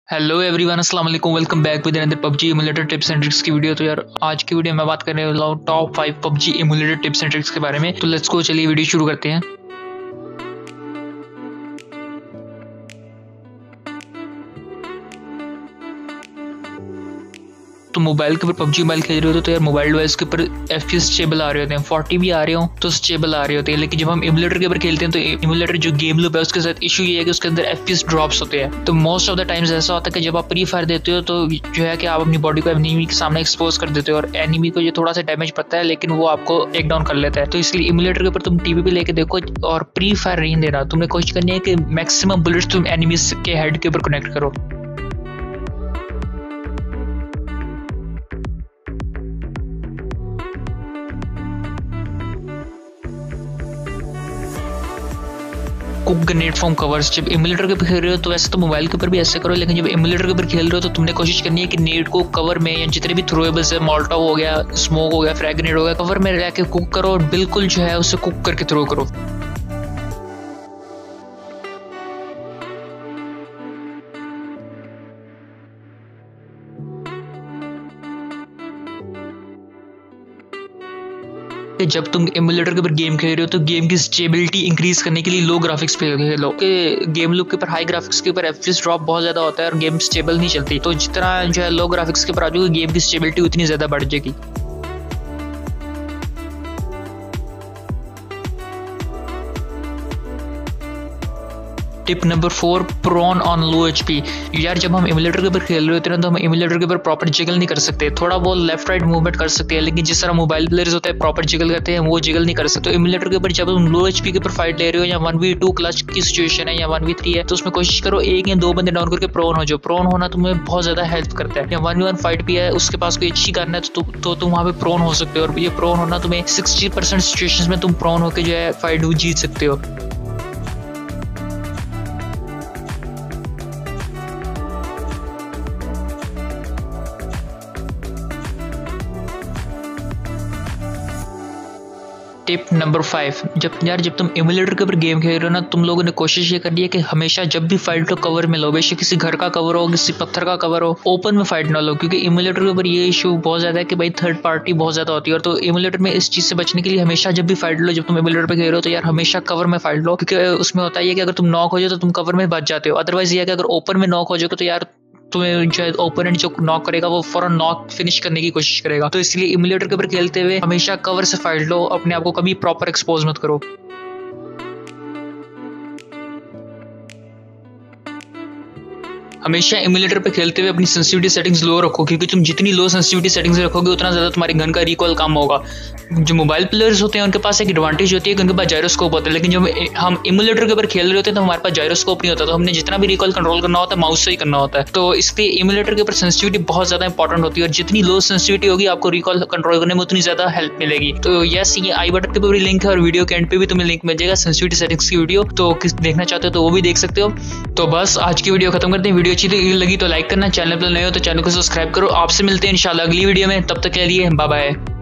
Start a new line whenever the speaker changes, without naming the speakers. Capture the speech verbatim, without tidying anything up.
Hello everyone, अस्सलाम वालेकुम। Welcome back with another PUBG emulator tips and tricks की video. तो यार आज की वीडियो में मैं बात करने वाला हूँ top five PUBG emulator tips and tricks के बारे में। तो लेट्स गो, चलिए वीडियो शुरू करते हैं। तो मोबाइल के ऊपर पबजी मोबाइल खेल रहे हो तो यार मोबाइल डिवाइस के ऊपर एफपीएस स्टेबल आ रहे होते हैं, फोर्टी भी आ रहे हो तो स्टेबल आ रहे होते हैं। लेकिन जब हम इमुलेटर के ऊपर खेलते हैं तो इमुलेटर जो गेम लूप है उसके साथ इशू ये है कि उसके अंदर एफपीएस ड्रॉप्स होते हैं। तो मोस्ट ऑफ द टाइम्स ऐसा होता है कि जब आप प्री फायर देते हो तो जो है कि आप अपनी बॉडी को एनिमी के सामने एक्सपोज कर देते हो और एनिमी को ये थोड़ा सा डैमेज पड़ता है लेकिन वो आपको टेक डाउन कर लेता है। तो इसलिए इमुलेटर के ऊपर तुम टीवी पे लेके देखो और प्री फायर नहीं देना, तुमने कोशिश करनी है कि मैक्सिमम बुलेट्स तुम एनिमीज के हेड के ऊपर कनेक्ट करो। Cook grenade from covers. जब इमुलेटर के ऊपर खेल रहे हो तो वैसे तो मोबाइल के ऊपर भी ऐसे करो, लेकिन जब इमुलेटर के ऊपर खेल रहे हो तो तुमने कोशिश करनी है कि नेट को कवर में या जितने भी थ्रोएबल्स है, मोल्टोव हो गया, स्मोक हो गया, फ्रैग ग्रेनेड हो गया, कवर में रह के कुक करो और बिल्कुल जो है उसे कुक करके थ्रो करो। जब तुम इमुलेटर के ऊपर गेम खेल रहे हो तो गेम की स्टेबिलिटी इंक्रीज करने के लिए लो ग्राफिक्स पे खेलो। कि गेम लूप के ऊपर हाई ग्राफिक्स के ऊपर एफपीएस ड्रॉप बहुत ज्यादा होता है और गेम स्टेबल नहीं चलती। तो जितना जो है लो ग्राफिक्स के ऊपर आ जाओगे गेम की स्टेबिलिटी उतनी ज्यादा बढ़ जाएगी। Tip number four, prone on low HP. यार जब हम इमुलेटर के ऊपर खेल रहे होते हैं तो हम इमुलेटर के ऊपर प्रॉपर जिगल नहीं कर सकते, थोड़ा बहुत लेफ्ट राइट मूवमेंट कर सकते हैं, लेकिन जिस तरह मोबाइल प्लेयर्स होते हैं प्रॉपर जिगल करते हैं वो जिगल नहीं कर सकते। तो इमुलेटर के ऊपर जब तुम लो एचपी के ऊपर फाइट ले रहे हो या वन वी टू क्लच की सिचुएशन है या वन वी थ्री है तो उसमें कोशिश करो एक या दो बंदे डाउन करके प्रोन हो जाओ। प्रोन होना तुम्हें बहुत ज्यादा हेल्प करता है। या वन वी वन फाइट भी है, उसके पास कोई अच्छी गन है तो, तो, तो तुम वहाँ पे प्रोन हो सकते हो और ये प्रोन होना तुम्हें सिक्सटी परसेंट सिचुएशन में तुम प्रोन होकर जो है फाइट जीत सकते हो। टिप नंबर फाइव, जब यार जब तुम इमुलेटर के ऊपर गेम खेल रहे हो ना, तुम लोगों ने कोशिश ये करनी है कि हमेशा जब भी फाइट हो कवर में लो। बेशक किसी घर का कवर हो, किसी पत्थर का कवर हो, ओपन में फाइट ना लो, क्योंकि इमुलेटर के ऊपर ये इशू बहुत ज्यादा है कि भाई थर्ड पार्टी बहुत ज्यादा होती है। और तो इमुलेटर में इस चीज से बचने के लिए हमेशा जब भी फाइट लो, जब तुम इमुलेटर पे खेल रहे हो तो यार हमेशा कवर में फाइट लो, क्योंकि उसमें होता है कि अगर तुम नॉक हो जाओ तो तुम कवर में बच जाते हो। अदरवाइज ये है कि अगर ओपन में नॉक हो जाओ तो यार तुम्हें जो है ओपोनेंट जो नॉक करेगा वो फौरन नॉक फिनिश करने की कोशिश करेगा। तो इसलिए इमुलेटर के ऊपर खेलते हुए हमेशा कवर से फाइट लो, अपने आप को कभी प्रॉपर एक्सपोज मत करो। हमेशा इमुलेटर पे खेलते हुए अपनी सेंसिटिविटी सेटिंग्स लो रखो, क्योंकि तुम जितनी लो सेंसिटिविटी सेटिंग्स रखोगे उतना ज्यादा तुम्हारी गन का रिकॉल कम होगा। जो मोबाइल प्लेयर्स होते हैं उनके पास एक एडवांटेज होती है कि उनके पास जायरोस्कोप होता है, लेकिन जब हम इमुलेटर के ऊपर खेल रहे होते हैं तो हमारे पास जायरोस्कोप नहीं होता, तो हमने जितना भी रिकॉल कंट्रोल करना होता है माउस से ही करना होता है। तो इसलिए इमुलेटर के ऊपर सेंसिटिविटी बहुत ज्यादा इंपॉर्टेंट होती है और जितनी लो सेंसिटिविटी होगी आपको रिकॉल कंट्रोल करने में उतनी ज्यादा हेल्प मिलेगी। तो यस, ये आई बटन पे भी लिंक है और वीडियो के एंड पे भी तुम्हें लिंक मिल जाएगा सेंसिटिविटी सेटिंग्स की वीडियो, तो किस देखना चाहते हो तो वो भी देख सकते हो। तो बस आज की वीडियो खत्म करते हैं। वीडियो अच्छी लगी तो लाइक करना, चैनल पर नए हो तो चैनल को सब्सक्राइब करो। आपसे मिलते हैं इंशाल्लाह अगली वीडियो में, तब तक के लिए बाय बाय।